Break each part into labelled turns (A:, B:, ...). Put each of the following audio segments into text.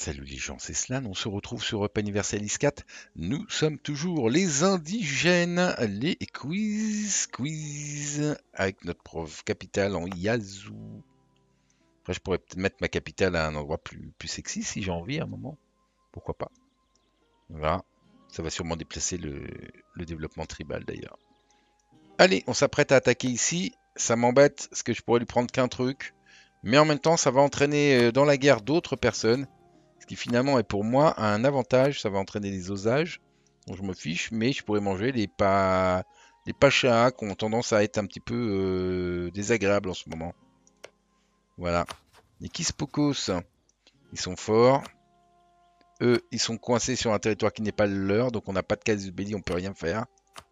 A: Salut les gens, c'est Slan, on se retrouve sur Up Universalis 4. Nous sommes toujours les indigènes, les quiz, avec notre prof capitale en Yazoo. Après, je pourrais peut-être mettre ma capitale à un endroit plus sexy si j'ai envie à un moment. Pourquoi pas. Voilà, ça va sûrement déplacer le développement tribal d'ailleurs. Allez, on s'apprête à attaquer ici. Ça m'embête, parce que je pourrais lui prendre qu'un truc. Mais en même temps, ça va entraîner dans la guerre d'autres personnes. Ce qui finalement est pour moi un avantage, ça va entraîner des osages, dont je me fiche, mais je pourrais manger les pachas qui ont tendance à être un petit peu désagréables en ce moment. Voilà. Les Kispokos, ils sont forts. Eux, ils sont coincés sur un territoire qui n'est pas le leur, donc on n'a pas de casus belli, on peut rien faire.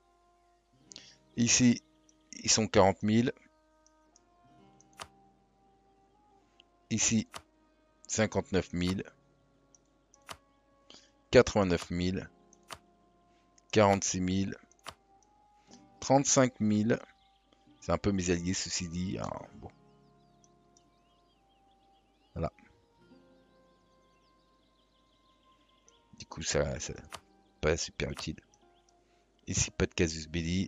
A: Ici, ils sont 40 000. Ici, 59 000. 89 000. 46 000. 35 000. C'est un peu mes alliés, ceci dit. Alors, bon. Voilà. Du coup, ça pas super utile. Ici, pas de casus belli.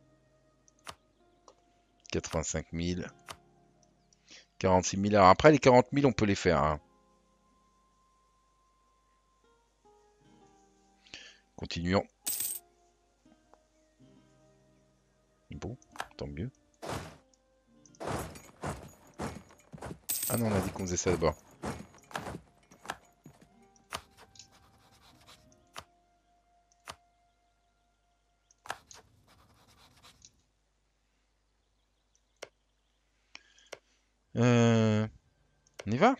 A: 85 000. 46 000. Alors après, les 40 000, on peut les faire. Hein. Continuons. Bon, tant mieux. Ah non, on a dit qu'on faisait ça d'abord. On y va?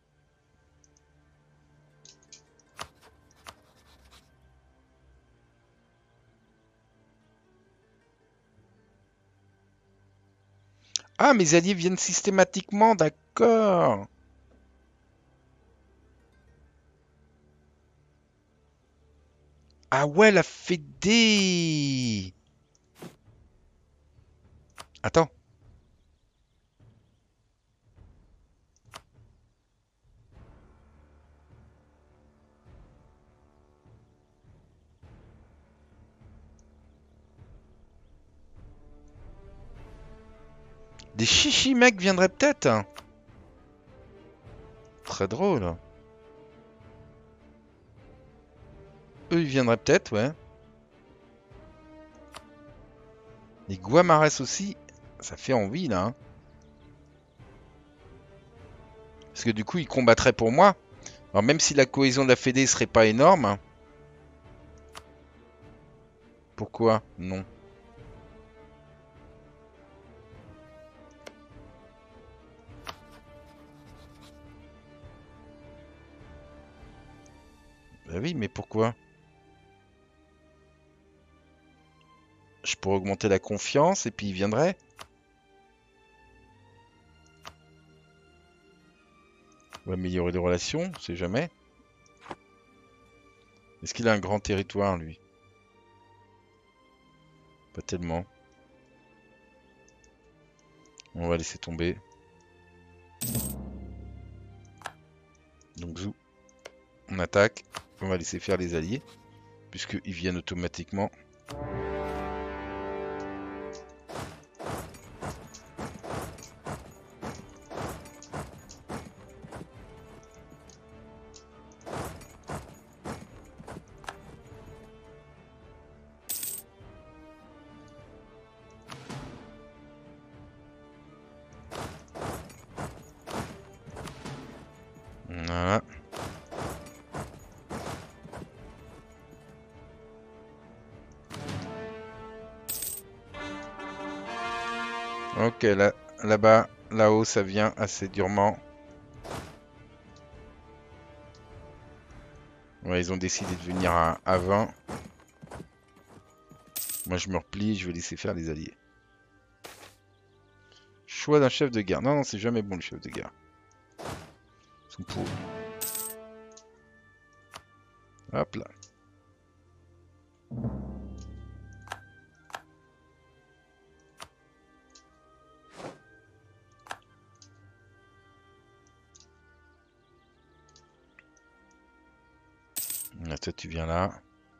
A: Ah, mes alliés viennent systématiquement, d'accord. Ah ouais, la Fédé. Attends. Des chichimecs viendraient peut-être. Très drôle. Eux, ils viendraient peut-être, ouais. Les Guamares aussi. Ça fait envie, là. Hein. Parce que du coup, ils combattraient pour moi. Alors même si la cohésion de la Fédé serait pas énorme. Pourquoi? Non. Bah oui, mais pourquoi? Je pourrais augmenter la confiance et puis il viendrait. Ou améliorer les relations, on sait jamais. Est-ce qu'il a un grand territoire, lui? Pas tellement. On va laisser tomber. Donc zou, on attaque. On va laisser faire les alliés. Puisqu'ils viennent automatiquement. Voilà. Ok, là-bas, là-haut, ça vient assez durement. Ouais, ils ont décidé de venir à 20. Moi, je me replie, je vais laisser faire les alliés. Choix d'un chef de guerre. Non, non, c'est jamais bon, le chef de guerre. Ils sont pourris. Hop là. toi tu viens là.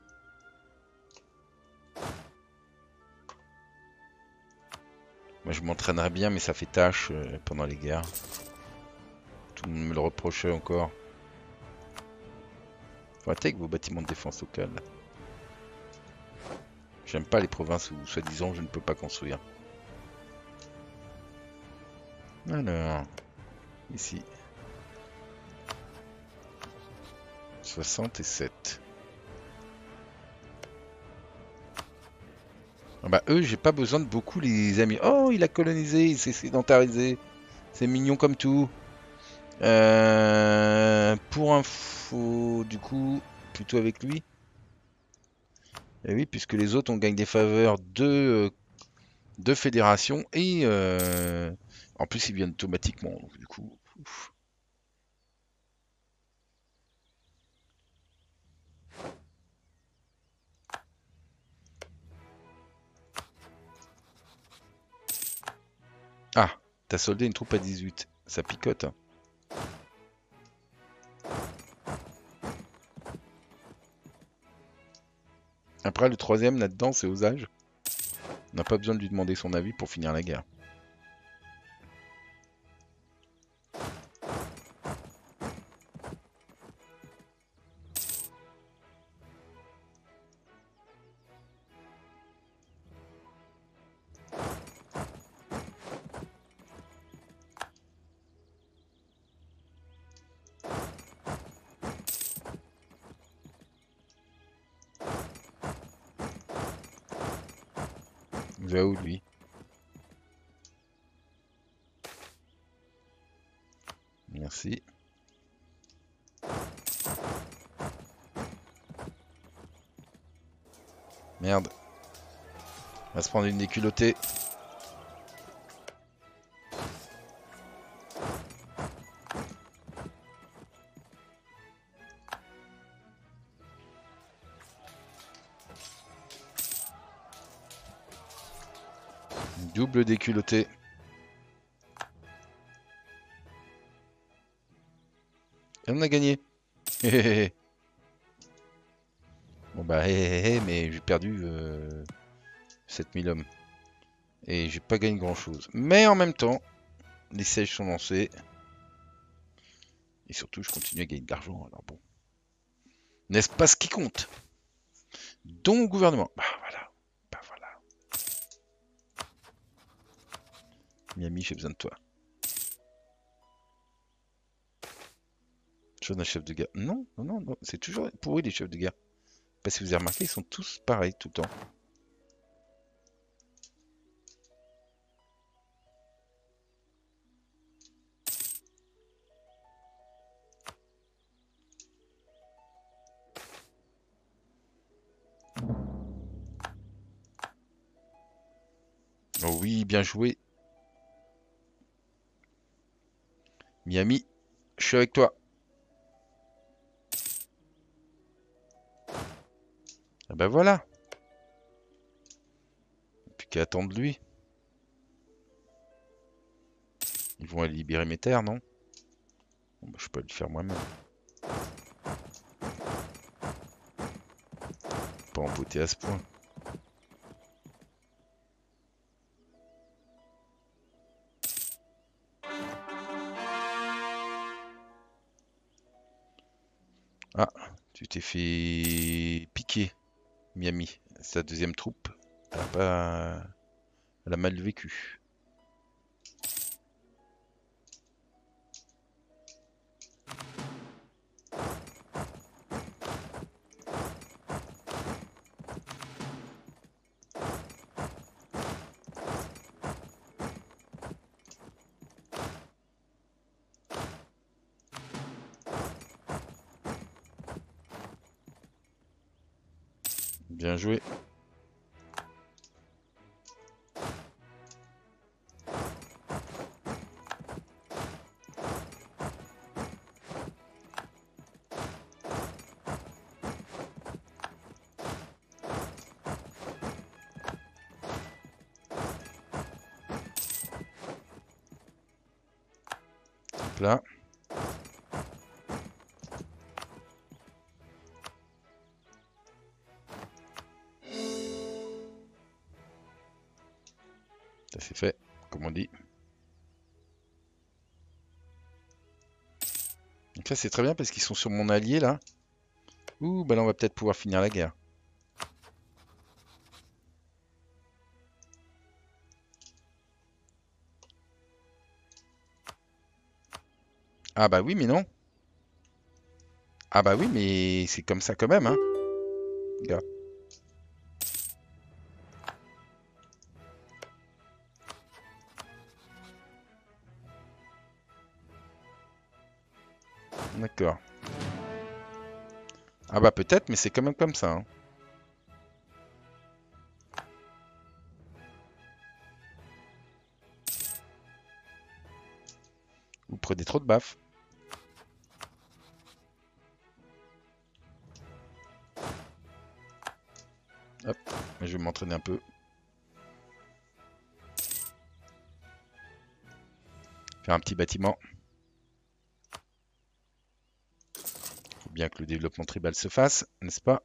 A: Moi je m'entraînerais bien mais ça fait tâche pendant les guerres. Tout le monde me le reprochait encore. Faut arrêter avec vos bâtiments de défense locale. J'aime pas les provinces où soi-disant je ne peux pas construire. Alors, ici. 67. Ah bah eux, j'ai pas besoin de beaucoup les amis. Oh, il a colonisé, il s'est sédentarisé. C'est mignon comme tout. Pour info, du coup, plutôt avec lui. Et oui, puisque les autres, on gagne des faveurs de fédération et en plus, ils viennent automatiquement. Donc, du coup, ouf. Ah, t'as soldé une troupe à 18. Ça picote, hein. Après, le troisième là-dedans, c'est Osage. On n'a pas besoin de lui demander son avis pour finir la guerre. Il va où, lui? Merci. Merde. On va se prendre une déculottée. Une double déculottée. Et on a gagné. Bon bah, mais j'ai perdu 7000 hommes. Et j'ai pas gagné grand chose. Mais en même temps, les sièges sont lancés. Et surtout, je continue à gagner de l'argent. Alors bon. N'est-ce pas ce qui compte? Donc, gouvernement. Bah voilà. Bah voilà. Miami, j'ai besoin de toi. Je un chef de guerre. Non, non, non, non. C'est toujours pourri les chefs de guerre. Parce que si vous avez remarqué, ils sont tous pareils tout le temps. Oh oui, bien joué. Miami, je suis avec toi. Ah bah voilà. Plus qu'à attendre lui. Ils vont aller libérer mes terres, non? Bon, bah, je peux le faire moi-même. Pas empoté à ce point. Ah, tu t'es fait piquer, Miami. Sa deuxième troupe. Elle a mal vécu. Bien joué. Hop là. Normandie. Donc ça c'est très bien parce qu'ils sont sur mon allié là. Ouh, bah là on va peut-être pouvoir finir la guerre. Ah bah oui mais non. Ah bah oui mais c'est comme ça quand même hein, gars. D'accord. Ah bah peut-être mais c'est quand même comme ça hein. Vous prenez trop de baffes. Hop, je vais m'entraîner un peu. Faire un petit bâtiment. Faut bien que le développement tribal se fasse, n'est-ce pas?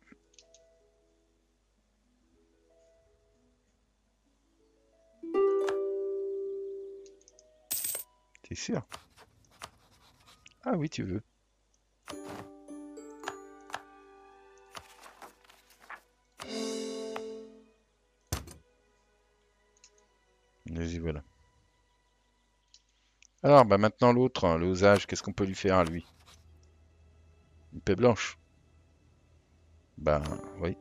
A: T'es sûr? Ah oui, tu veux. Vas-y, voilà. Alors, bah maintenant l'autre, hein, le Osage, qu'est-ce qu'on peut lui faire à lui? Une paix blanche. Bah oui.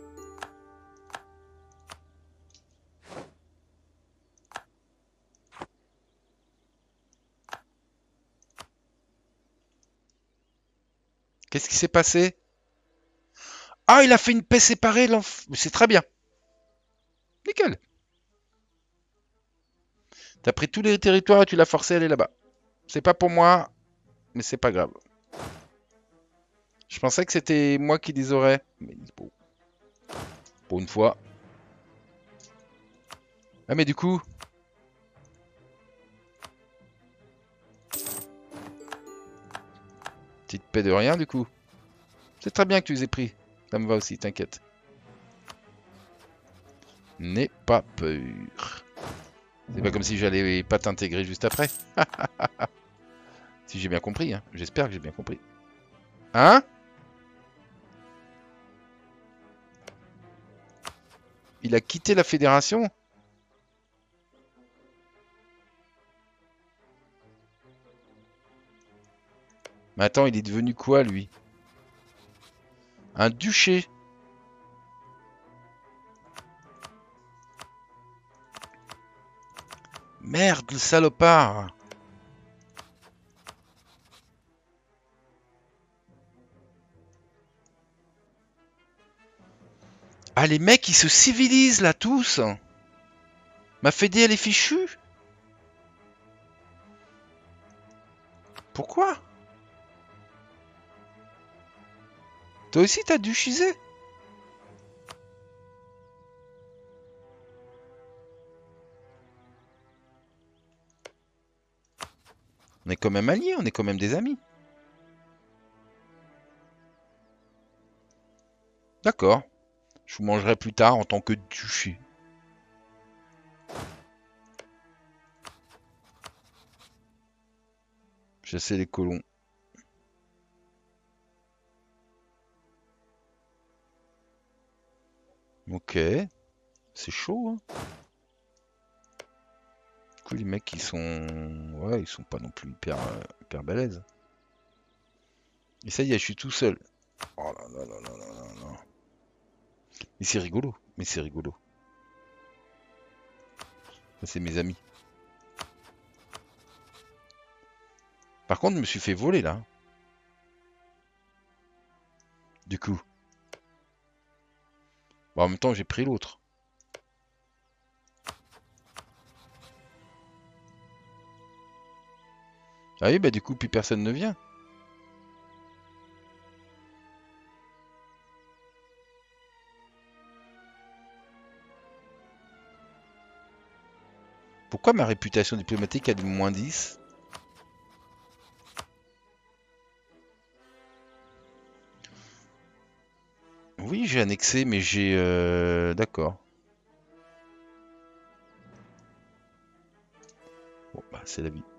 A: Qu'est-ce qui s'est passé? Ah, il a fait une paix séparée, c'est très bien. Nickel. T'as pris tous les territoires et tu l'as forcé à aller là-bas. C'est pas pour moi, mais c'est pas grave. Je pensais que c'était moi qui les aurais. Mais bon, pour une fois. Ah mais du coup, petite paix de rien du coup. C'est très bien que tu les aies pris. Ça me va aussi, t'inquiète. N'aie pas peur. C'est pas comme si j'allais pas t'intégrer juste après. Si j'ai bien compris, hein. J'espère que j'ai bien compris. Hein? Il a quitté la fédération? Mais attends, il est devenu quoi lui? Un duché? Merde, le salopard! Ah, les mecs, ils se civilisent là tous! Ma fédé, elle est fichue? Pourquoi? Toi aussi, t'as duchisé? On est quand même alliés, on est quand même des amis. D'accord. Je vous mangerai plus tard en tant que duché. Chasser les colons. Ok. C'est chaud, hein. Du coup, les mecs, ils sont... Ouais, ils sont pas non plus hyper balèzes. Et ça y est, je suis tout seul. Oh là là là là là là là. Mais c'est rigolo. Mais c'est rigolo. Ça, c'est mes amis. Par contre, je me suis fait voler, là. Du coup. Bon, en même temps, j'ai pris l'autre. Ah oui, bah du coup, plus personne ne vient. Pourquoi ma réputation diplomatique a du -10? Oui, j'ai annexé, mais j'ai... D'accord. c'est la vie.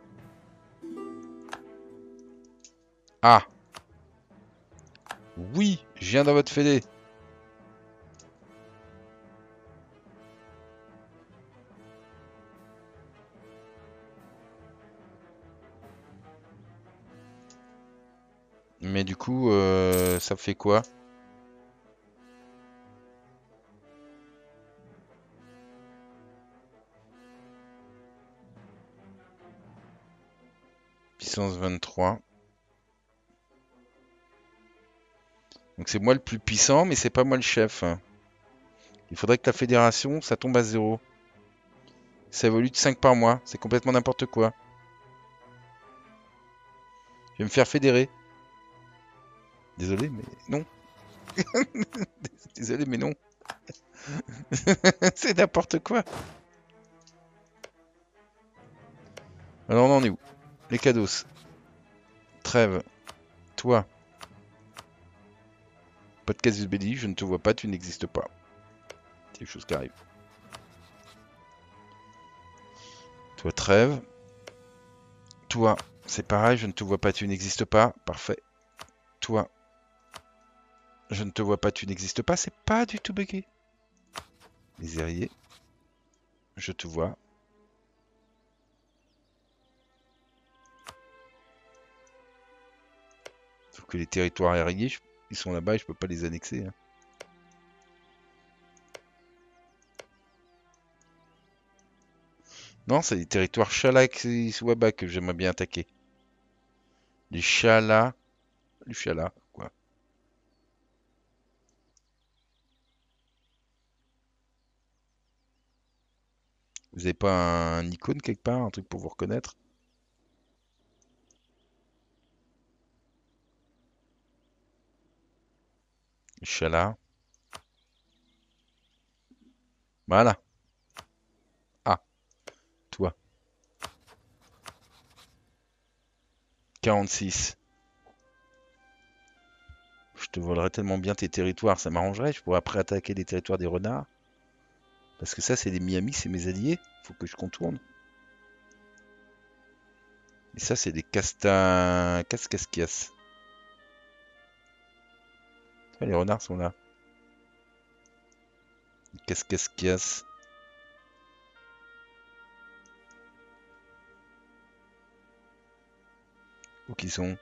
A: Ah! Oui, je viens dans votre fédé. Mais du coup, ça fait quoi? Puissance 23. Donc c'est moi le plus puissant, mais c'est pas moi le chef. Il faudrait que la fédération, ça tombe à 0. Ça évolue de 5 par mois. C'est complètement n'importe quoi. Je vais me faire fédérer. Désolé, mais non. Désolé, mais non. C'est n'importe quoi. Alors on en est où? Les cados. Trêve. Toi. Podcast de Belly, je ne te vois pas, tu n'existes pas. C'est des choses qui arrivent. Toi, trêve. Toi, c'est pareil, je ne te vois pas, tu n'existes pas. Parfait. Toi, je ne te vois pas, tu n'existes pas. C'est pas du tout bugué. Les aériers. Je te vois. Sauf que les territoires aériens, ils sont là-bas et je peux pas les annexer. Hein. Non, c'est les territoires Chalak et Swaba que j'aimerais bien attaquer. Les Chala. Les Chala, quoi. Vous avez pas un icône quelque part, un truc pour vous reconnaître? Les Chala. Voilà. Ah, toi. 46. Je te volerais tellement bien tes territoires, ça m'arrangerait. Je pourrais après attaquer les territoires des renards. Parce que ça, c'est des Miami, c'est mes alliés. Faut que je contourne. Et ça, c'est des Cascasquias. Ah, les renards sont là. Cascasquias. Où qu'ils sont?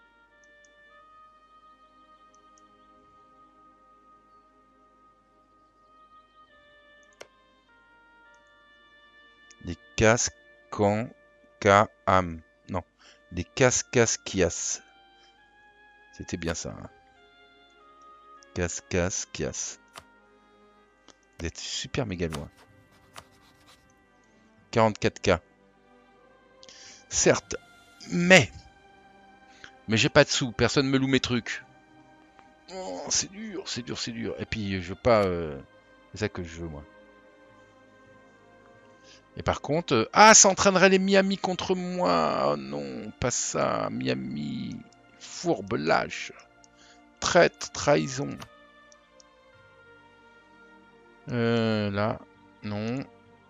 A: Les Cascancam. Non. Les Cascasquias. C'était bien ça. Hein. Cascasquias. Vous êtes super méga loin. 44K. Certes, mais j'ai pas de sous, personne me loue mes trucs. Oh, c'est dur, c'est dur, c'est dur. Et puis je veux pas. C'est ça que je veux moi. Et par contre, ah, ça entraînerait les Miami contre moi. Oh non, pas ça. Miami, fourbe, lâche, traite, trahison. Là, non.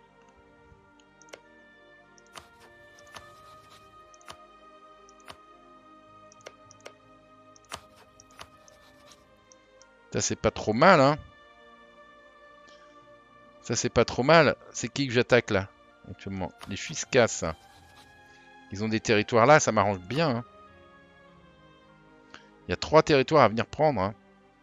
A: Ça c'est pas trop mal, hein. Ça c'est pas trop mal. C'est qui que j'attaque là actuellement? Les Fiscas. Ils ont des territoires là, ça m'arrange bien. Hein. Il y a 3 territoires à venir prendre. Hein.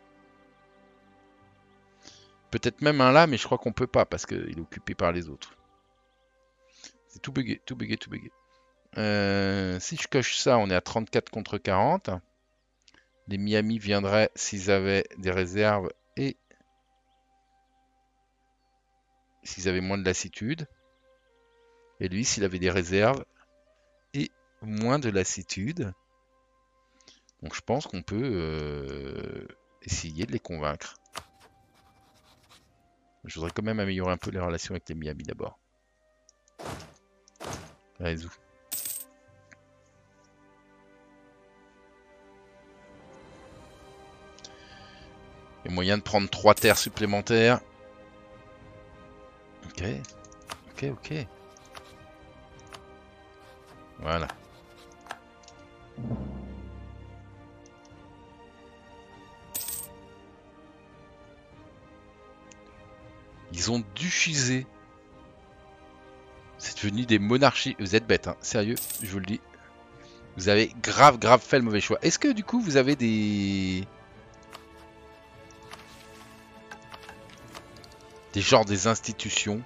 A: Peut-être même un là, mais je crois qu'on peut pas parce qu'il est occupé par les autres. C'est tout bugué, tout bugué, tout bugué. Si je coche ça, on est à 34 contre 40. Les Miami viendraient s'ils avaient des réserves et s'ils avaient moins de lassitude. Et lui, s'il avait des réserves et moins de lassitude. Donc je pense qu'on peut essayer de les convaincre. Je voudrais quand même améliorer un peu les relations avec les Miami d'abord. Réseau. Il y a moyen de prendre 3 terres supplémentaires. Ok. Ok, ok. Voilà. Ils ont diffusé. C'est devenu des monarchies. Vous êtes bêtes, hein. Sérieux, je vous le dis. Vous avez grave fait le mauvais choix. Est-ce que du coup vous avez des genres des institutions?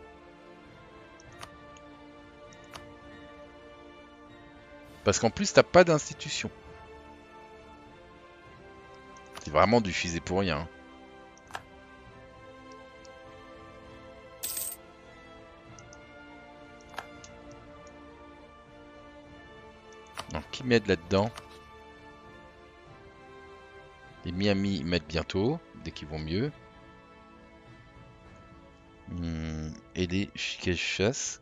A: Parce qu'en plus t'as pas d'institution. C'est vraiment diffusé pour rien, hein. Alors, qui m'aide là-dedans? Les Miami m'aident bientôt, dès qu'ils vont mieux. Et les chasse.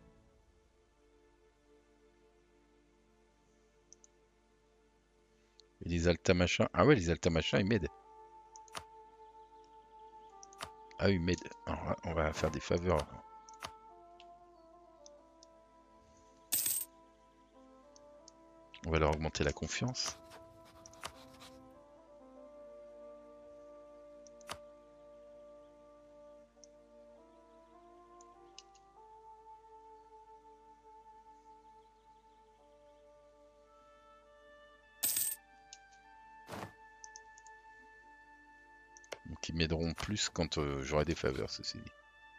A: Et les Alta machin. Ah ouais, les Alta machin, ils m'aident. Ah, ils m'aident. Alors, on va faire des faveurs. On va leur augmenter la confiance. Donc ils m'aideront plus quand j'aurai des faveurs, ceci dit.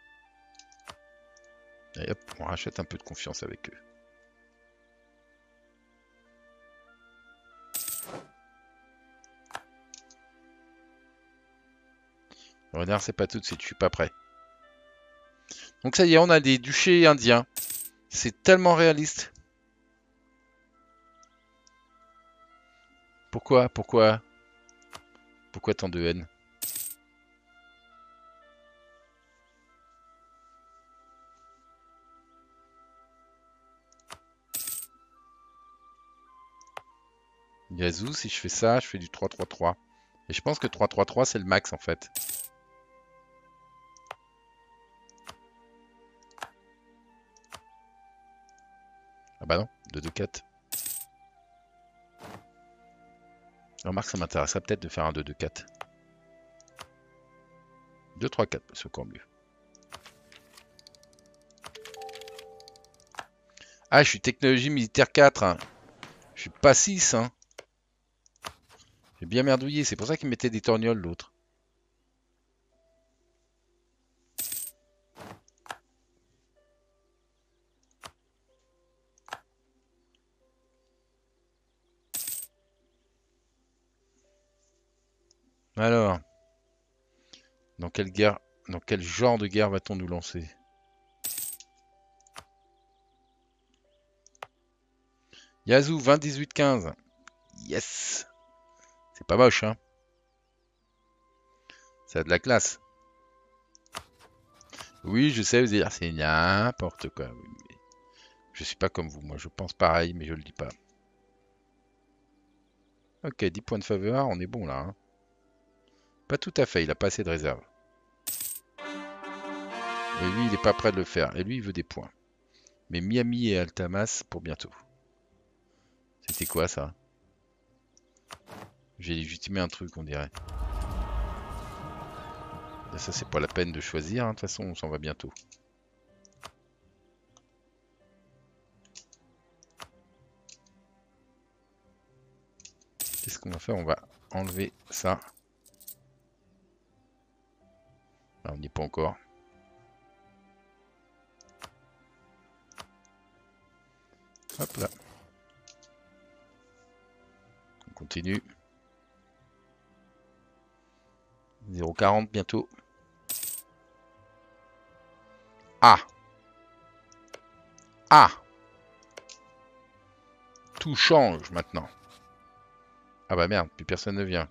A: Et hop, on rachète un peu de confiance avec eux. Renard, c'est pas tout de suite, je suis pas prêt. Donc ça y est, on a des duchés indiens. C'est tellement réaliste. Pourquoi tant de haine? Yazoo, si je fais ça, je fais du 3-3-3. Et je pense que 3-3-3, c'est le max en fait. Ah bah non, 2-2-4. Remarque, ça m'intéresserait peut-être de faire un 2-2-4. 2-3-4, c'est encore mieux. Ah, je suis technologie militaire 4. Hein. Je suis pas 6. Hein. J'ai bien merdouillé, c'est pour ça qu'il mettait des torgnoles l'autre. Alors, dans quelle guerre, dans quel genre de guerre va-t-on nous lancer? Yazoo, 20, 18, 15. Yes! C'est pas moche, hein? Ça a de la classe. Oui, je sais, vous allez dire, c'est n'importe quoi. Oui, mais je suis pas comme vous, moi je pense pareil, mais je le dis pas. Ok, 10 points de faveur, on est bon là. Hein. Pas tout à fait, il a pas assez de réserve. Et lui, il est pas prêt de le faire. Et lui, il veut des points. Mais Miami et Altamas pour bientôt. C'était quoi ça? J'ai légitimé un truc, on dirait. Et ça, c'est pas la peine de choisir, hein. De toute façon, on s'en va bientôt. Qu'est-ce qu'on va faire? On va enlever ça. Ah, on n'y est pas encore. Hop là. On continue. 0,40 bientôt. Ah! Ah! Tout change maintenant. Ah bah merde, plus personne ne vient.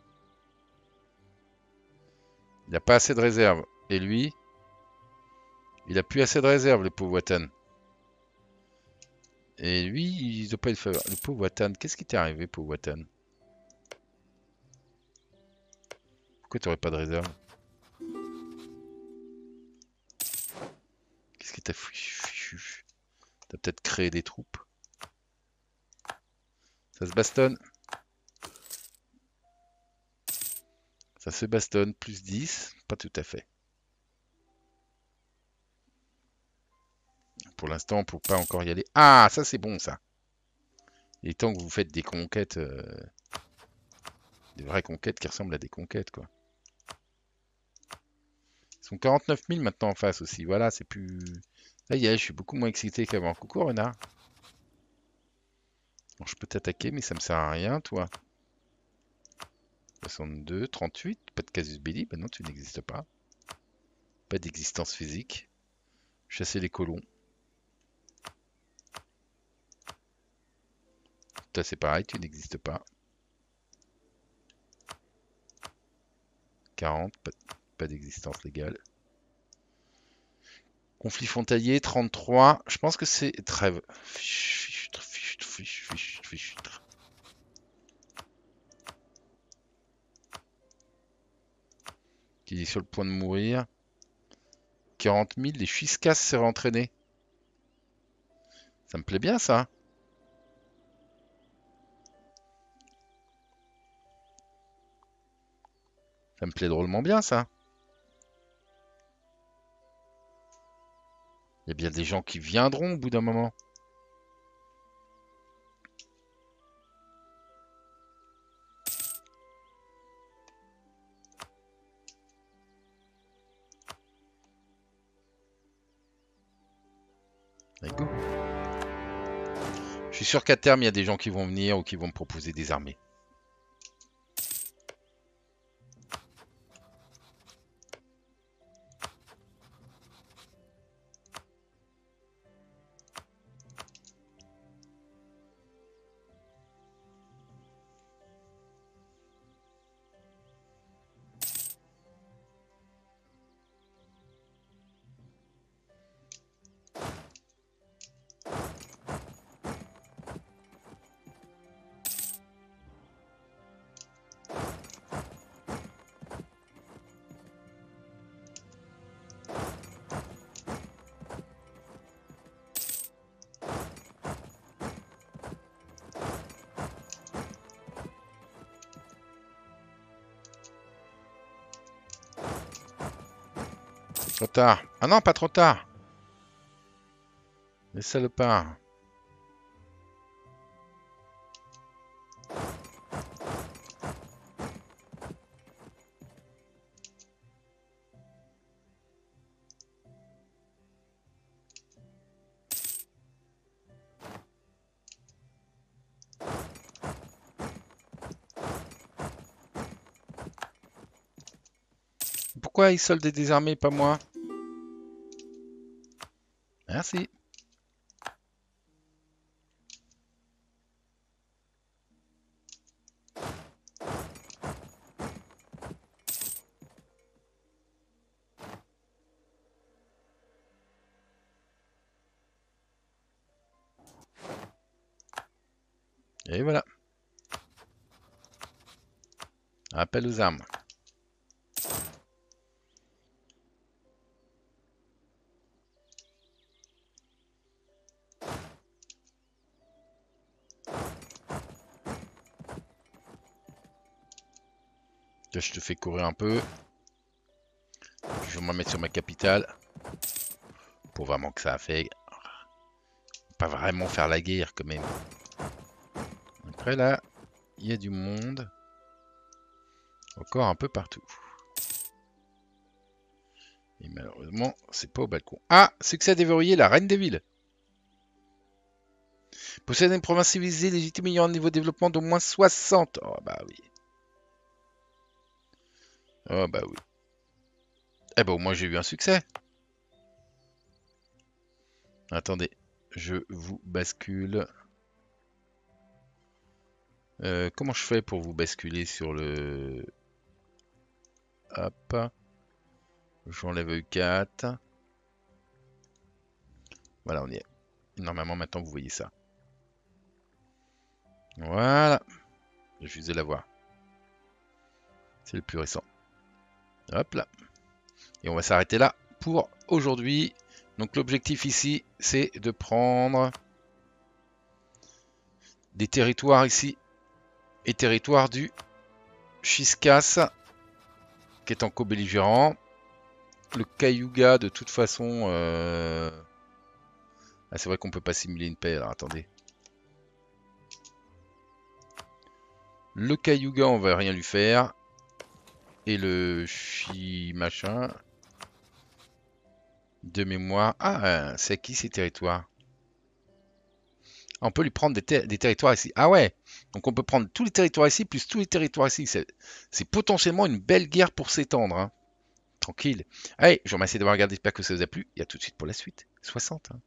A: Il n'a pas assez de réserve. Et lui, il a plus assez de réserve, le pauvre Watan. Et lui, il doit pas être faveur. Le pauvre Watan, qu'est-ce qui t'est arrivé, pauvre Watan? Pourquoi tu n'aurais pas de réserve? Qu'est-ce qui t'a fichu? T'as peut-être créé des troupes. Ça se bastonne. Ça se bastonne. Plus 10. Pas tout à fait. Pour l'instant, on ne peut pas encore y aller. Ah, ça c'est bon ça. Il est temps que vous faites des conquêtes. Des vraies conquêtes qui ressemblent à des conquêtes, quoi. Ils sont 49 000 maintenant en face aussi. Voilà, c'est plus... Ça y est, je suis beaucoup moins excité qu'avant. Coucou, renard. Bon, je peux t'attaquer, mais ça me sert à rien, toi. 62, 38, pas de casus belli. Ben non, tu n'existes pas. Pas d'existence physique. Chasser les colons. Toi, c'est pareil, tu n'existes pas. 40, pas d'existence légale. Conflit frontalier, 33. Je pense que c'est trêve. Qui est sur le point de mourir. 40 000, les Chuiscas seraient entraînés. Ça me plaît bien, ça. Ça me plaît drôlement bien, ça. Il y a bien des gens qui viendront au bout d'un moment. Allez, go. Je suis sûr qu'à terme, il y a des gens qui vont venir ou qui vont me proposer des armées. Trop tard. Ah non, pas trop tard. Les salopards. Pourquoi ils soldent des armées, pas moi? Merci. Et voilà. Appel aux armes. Là, je te fais courir un peu. Je vais me mettre sur ma capitale. Pour vraiment que ça a fait. Pas vraiment faire la guerre quand même. Après là, il y a du monde. Encore un peu partout. Et malheureusement, c'est pas au balcon. Ah, succès déverrouillé, la reine des villes. Possède une province civilisée légitime ayant un niveau de développement d'au moins 60. Oh bah oui. Oh bah oui. Eh ben au moins j'ai eu un succès. Attendez, je vous bascule. Comment je fais pour vous basculer sur le... Hop. J'enlève E4. Voilà, on y est. Normalement maintenant vous voyez ça. Voilà. Je vous ai la voir. C'est le plus récent. Hop là. Et on va s'arrêter là pour aujourd'hui. Donc l'objectif ici, c'est de prendre des territoires ici. Et territoire du Chiscas, qui est en co-belligérant. Le Cayuga, de toute façon... Ah, c'est vrai qu'on peut pas simuler une paix, alors attendez. Le Cayuga, on va rien lui faire. Et le machin. De mémoire. Ah, c'est à qui ces territoires? On peut lui prendre des territoires ici. Ah ouais. Donc on peut prendre tous les territoires ici, plus tous les territoires ici. C'est potentiellement une belle guerre pour s'étendre, hein. Tranquille. Allez, je vous remercie d'avoir regardé. J'espère que ça vous a plu. Et à tout de suite pour la suite. 60, hein.